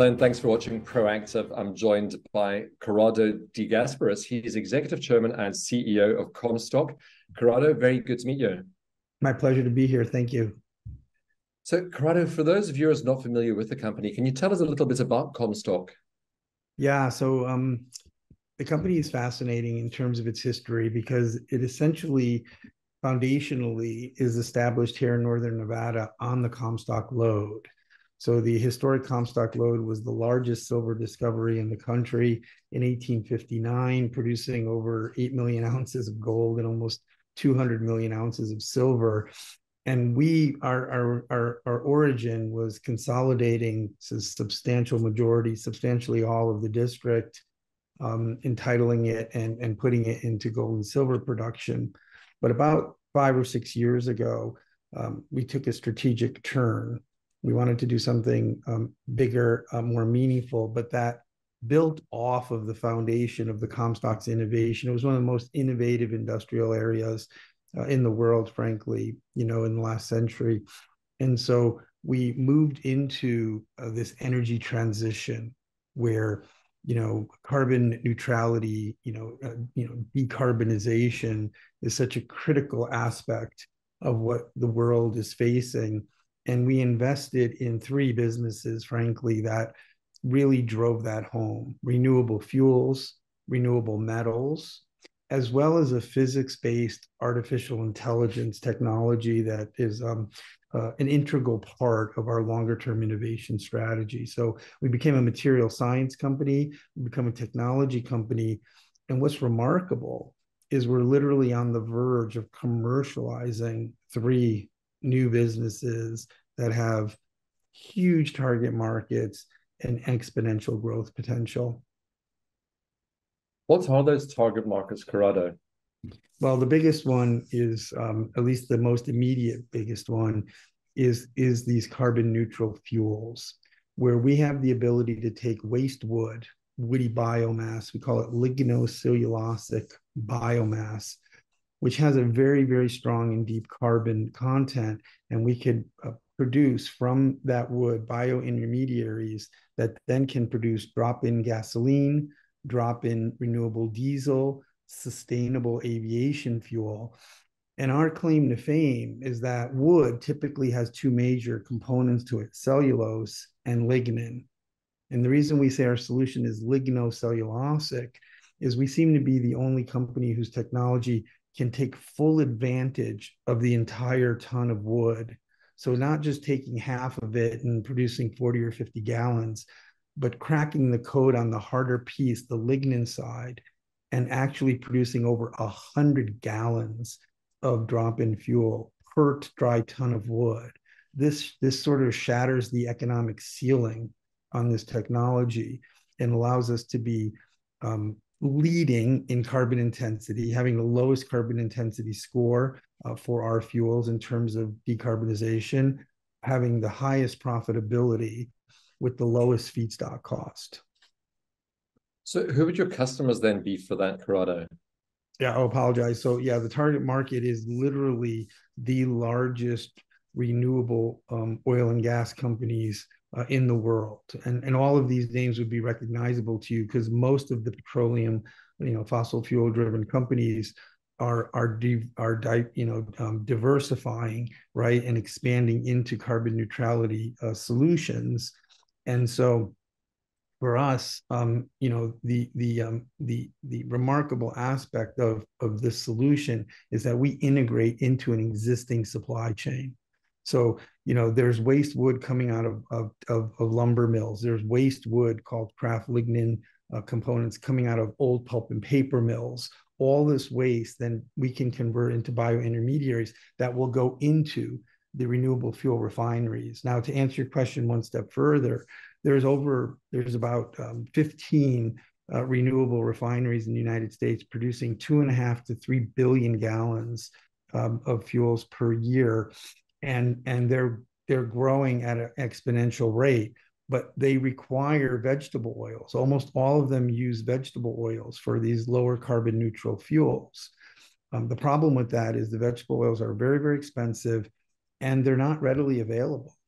Hello, and thanks for watching Proactive. I'm joined by Corrado DeGasperis. He's Executive Chairman and CEO of Comstock. Corrado, very good to meet you. My pleasure to be here. Thank you. So, Corrado, for those of you who are not familiar with the company, can you tell us a little bit about Comstock? Yeah, so the company is fascinating in terms of its history because it essentially foundationally is established here in Northern Nevada on the Comstock lode. So the historic Comstock lode was the largest silver discovery in the country in 1859, producing over 8 million ounces of gold and almost 200 million ounces of silver. And our origin was consolidating a substantial majority, substantially all of the district, entitling it and putting it into gold and silver production. But about 5 or 6 years ago, we took a strategic turn. We wanted to do something bigger, more meaningful, but that built off of the foundation of the Comstock's innovation. It was one of the most innovative industrial areas in the world, frankly, in the last century. And so we moved into this energy transition where carbon neutrality, decarbonization is such a critical aspect of what the world is facing. And we invested in 3 businesses, frankly, that really drove that home: renewable fuels, renewable metals, as well as a physics-based artificial intelligence technology that is an integral part of our longer-term innovation strategy. So we became a material science company, we become a technology company. And what's remarkable is we're literally on the verge of commercializing 3 new businesses that have huge target markets and exponential growth potential. What are those target markets, Corrado? Well, the biggest one is, at least the most immediate biggest one, is these carbon neutral fuels, where we have the ability to take waste wood, woody biomass, we call it lignocellulosic biomass, which has a very, very strong and deep carbon content. And we could produce from that wood biointermediaries that then can produce drop-in gasoline, drop-in renewable diesel, sustainable aviation fuel. And our claim to fame is that wood typically has 2 major components to it: cellulose and lignin. And the reason we say our solution is lignocellulosic is we seem to be the only company whose technology can take full advantage of the entire ton of wood. So not just taking half of it and producing 40 or 50 gallons, but cracking the code on the harder piece, the lignin side, and actually producing over 100 gallons of drop-in fuel per dry ton of wood. This sort of shatters the economic ceiling on this technology and allows us to be leading in carbon intensity, having the lowest carbon intensity score for our fuels in terms of decarbonization, having the highest profitability with the lowest feedstock cost. So who would your customers then be for that, Corrado? Yeah, I apologize. So yeah, the target market is literally the largest renewable oil and gas companies in the world. And all of these names would be recognizable to you because most of the petroleum, fossil fuel driven companies are diversifying, right, and expanding into carbon neutrality solutions. And so for us, the remarkable aspect of this solution is that we integrate into an existing supply chain. So, there's waste wood coming out of lumber mills. There's waste wood called craft lignin components coming out of old pulp and paper mills. All this waste, then we can convert into biointermediaries that will go into the renewable fuel refineries. Now, to answer your question one step further, there's about 15 renewable refineries in the United States producing 2.5 to 3 billion gallons of fuels per year. And they're growing at an exponential rate, but they require vegetable oils. Almost all of them use vegetable oils for these lower carbon neutral fuels. The problem with that is the vegetable oils are very, very expensive and they're not readily available.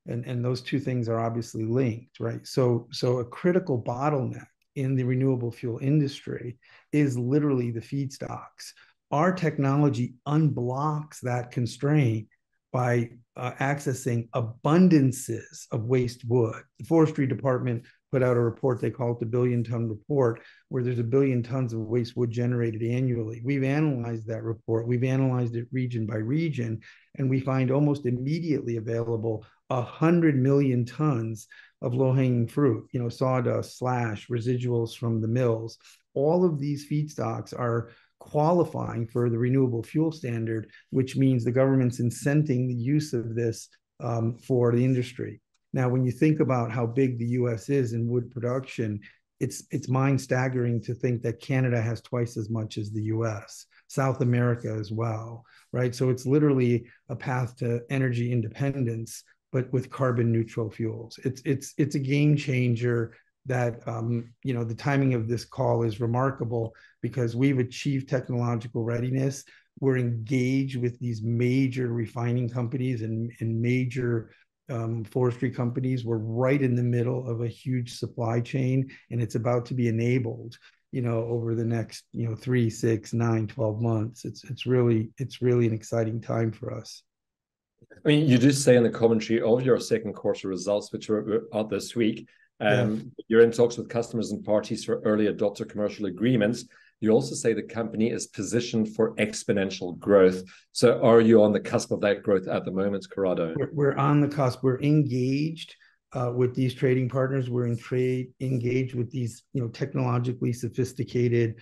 And those two things are obviously linked, right? So a critical bottleneck in the renewable fuel industry is literally the feedstocks. Our technology unblocks that constraint by accessing abundances of waste wood. The forestry department put out a report, they call it the billion-ton report, where there's 1 billion tons of waste wood generated annually. We've analyzed that report. We've analyzed it region by region, and we find almost immediately available 100 million tons of low-hanging fruit, sawdust, slash, residuals from the mills. All of these feedstocks are qualifying for the renewable fuel standard, which means the government's incenting the use of this for the industry. Now, when you think about how big the U.S. is in wood production, it's mind-staggering to think that Canada has twice as much as the U.S., South America as well, right? So it's literally a path to energy independence, but with carbon neutral fuels. It's a game changer that the timing of this call is remarkable because we've achieved technological readiness. We're engaged with these major refining companies and major forestry companies. We're right in the middle of a huge supply chain, and it's about to be enabled over the next 3, 6, 9, 12 months. It's really an exciting time for us. I mean, you did say in the commentary of your second quarter results, which were out this week, you're in talks with customers and parties for early adopter commercial agreements. You also say the company is positioned for exponential growth. So are you on the cusp of that growth at the moment, Corrado? We're on the cusp. We're engaged with these trading partners. We're engaged with these technologically sophisticated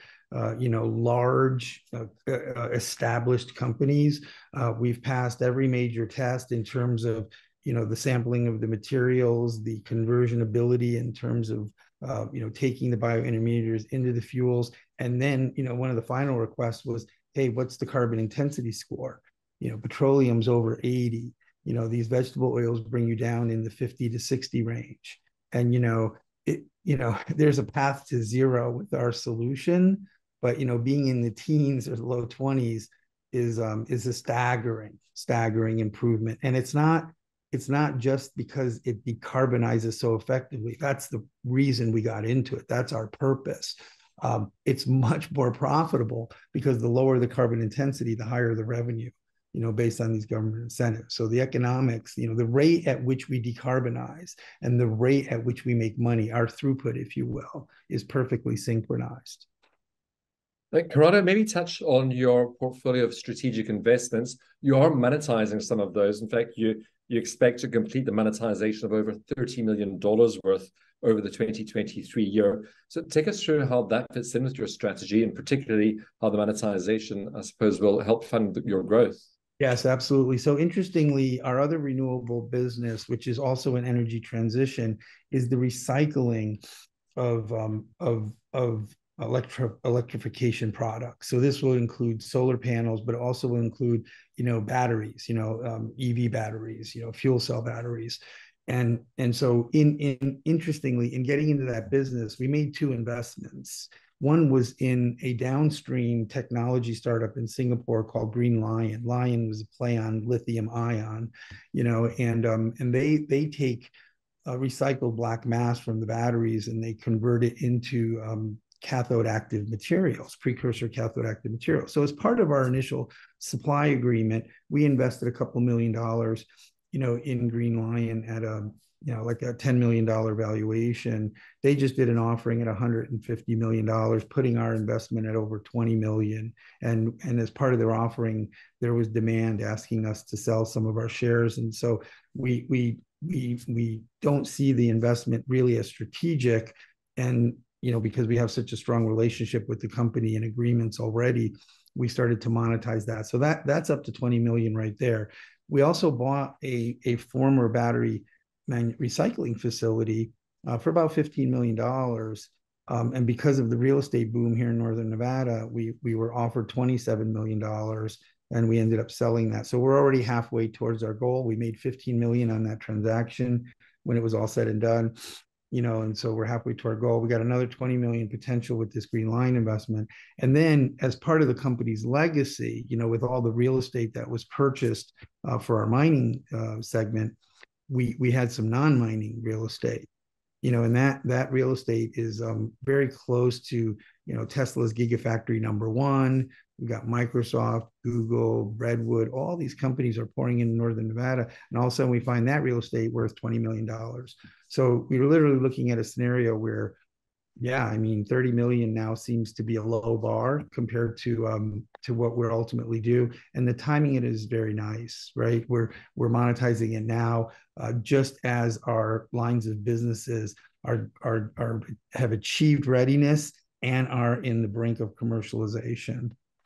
large established companies. We've passed every major test in terms of the sampling of the materials, the conversion ability in terms of taking the biointermediaries into the fuels. And then one of the final requests was, hey, what's the carbon intensity score? Petroleum's over 80. These vegetable oils bring you down in the 50 to 60 range. And there's a path to zero with our solution, but being in the teens or low 20s is a staggering improvement. And it's not just because it decarbonizes so effectively. That's the reason we got into it. That's our purpose. It's much more profitable because the lower the carbon intensity, the higher the revenue, based on these government incentives. So the economics, the rate at which we decarbonize and the rate at which we make money, our throughput, if you will, is perfectly synchronized. Corrado, maybe touch on your portfolio of strategic investments. You are monetizing some of those. In fact, you expect to complete the monetization of over $30 million worth over the 2023 year. So take us through how that fits in with your strategy, and particularly how the monetization, I suppose, will help fund your growth. Yes, absolutely. So interestingly, our other renewable business, which is also an energy transition, is the recycling of electrification products. So this will include solar panels, but also will include batteries, EV batteries, fuel cell batteries. And so interestingly, in getting into that business, we made 2 investments. One was in a downstream technology startup in Singapore called Green Lion. Lion was a play on lithium ion, and they take recycled black mass from the batteries and they convert it into cathode active materials, precursor cathode active materials. So as part of our initial supply agreement, we invested a couple $1 million, in Green Lion at like a $10 million valuation. They just did an offering at $150 million, putting our investment at over $20 million. And as part of their offering, there was demand asking us to sell some of our shares. And so we don't see the investment really as strategic. And because we have such a strong relationship with the company and agreements already, we started to monetize that. So that's up to 20 million right there. We also bought a former battery recycling facility for about $15 million. And because of the real estate boom here in Northern Nevada, we were offered $27 million and we ended up selling that. So we're already halfway towards our goal. We made 15 million on that transaction when it was all said and done. And so we're halfway to our goal. We got another 20 million potential with this Green Line investment. And then as part of the company's legacy, with all the real estate that was purchased for our mining segment, we had some non-mining real estate, and that real estate is very close to Tesla's Gigafactory #1. We got Microsoft, Google, Redwood, all these companies are pouring in northern Nevada, and all of a sudden we find that real estate worth $20 million. So we were literally looking at a scenario where, yeah, I mean, 30 million now seems to be a low bar compared to what we'll ultimately do, and the timing it is very nice, right? We're monetizing it now, just as our lines of businesses are have achieved readiness and are in the brink of commercialization.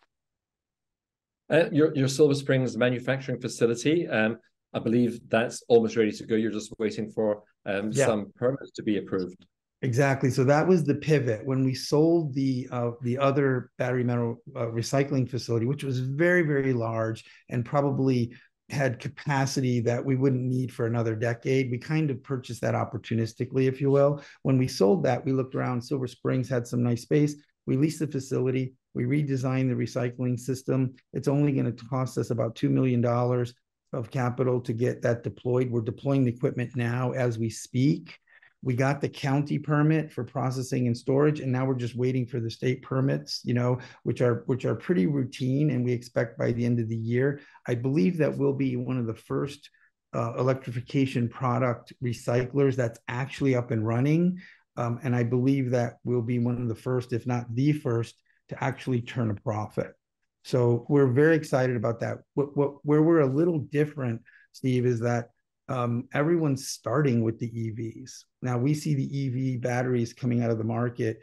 Your Silver Springs manufacturing facility, I believe that's almost ready to go. You're just waiting for some permits to be approved. Exactly. So that was the pivot when we sold the other battery metal recycling facility, which was very, very large and probably had capacity that we wouldn't need for another decade. We kind of purchased that opportunistically, if you will. When we sold that, we looked around. Silver Springs had some nice space. We leased the facility. We redesigned the recycling system. It's only going to cost us about $2 million of capital to get that deployed. We're deploying the equipment now as we speak. We got the county permit for processing and storage, and now we're just waiting for the state permits, which are pretty routine, and we expect by the end of the year. I believe that we'll be one of the first electrification product recyclers that's actually up and running, and I believe that we'll be one of the first, if not the first, to actually turn a profit. So we're very excited about that. Where we're a little different, Steve, is that everyone's starting with the EVs. Now we see the EV batteries coming out of the market,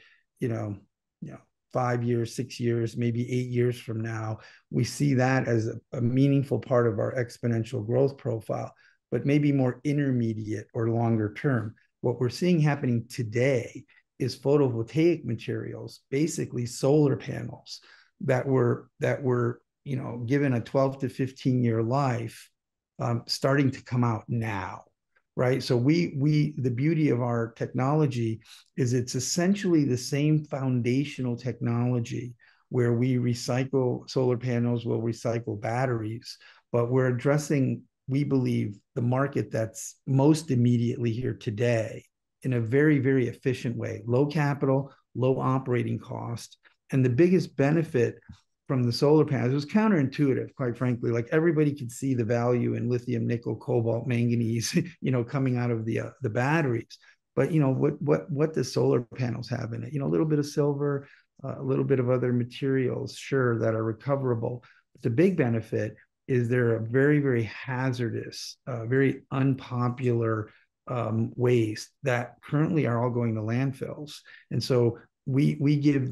5 years, 6 years, maybe 8 years from now. We see that as a meaningful part of our exponential growth profile, but maybe more intermediate or longer term. What we're seeing happening today is photovoltaic materials, basically solar panels that were given a 12 to 15 year life, starting to come out now, right? So the beauty of our technology is it's essentially the same foundational technology where we recycle solar panels, we'll recycle batteries, but we're addressing, we believe, the market that's most immediately here today in a very, very efficient way, low capital, low operating cost. And the biggest benefit from the solar panels, it was counterintuitive, quite frankly. Like everybody could see the value in lithium, nickel, cobalt, manganese, coming out of the batteries. But what does solar panels have in it? A little bit of silver, a little bit of other materials, sure, that are recoverable. But the big benefit is they're a very, very hazardous, very unpopular waste that currently are all going to landfills. And so we give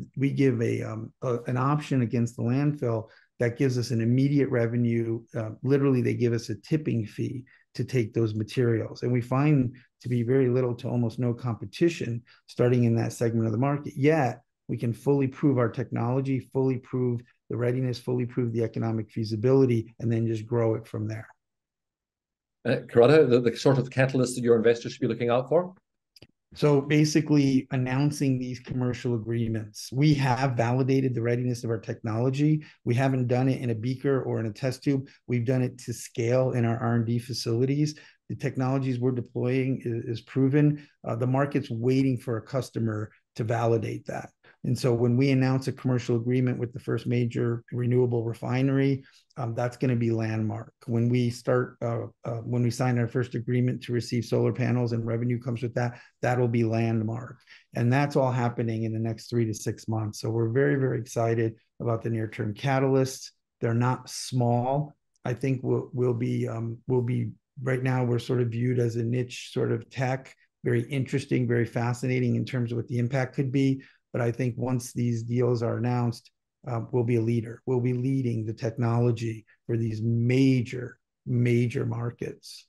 an option against the landfill that gives us an immediate revenue. Literally, they give us a tipping fee to take those materials, and we find to be very little to almost no competition starting in that segment of the market. Yet we can fully prove our technology, fully prove the readiness, fully prove the economic feasibility, and then just grow it from there. Corrado, the sort of catalyst that your investors should be looking out for? So basically announcing these commercial agreements. We have validated the readiness of our technology. We haven't done it in a beaker or in a test tube. We've done it to scale in our R&D facilities. The technologies we're deploying is proven. The market's waiting for a customer to validate that. And so when we announce a commercial agreement with the first major renewable refinery, that's going to be landmark. When we sign our first agreement to receive solar panels and revenue comes with that, that'll be landmark. And that's all happening in the next 3 to 6 months. So we're very, very excited about the near-term catalysts. They're not small. I think we'll be right now, we're sort of viewed as a niche sort of tech, very interesting, very fascinating in terms of what the impact could be. But I think once these deals are announced, we'll be a leader. We'll be leading the technology for these major, major markets.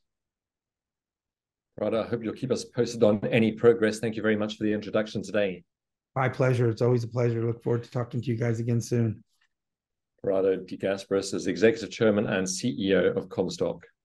Right, I hope you'll keep us posted on any progress. Thank you very much for the introduction today. My pleasure. It's always a pleasure. Look forward to talking to you guys again soon. Corrado DeGasperis is Executive Chairman and CEO of Comstock.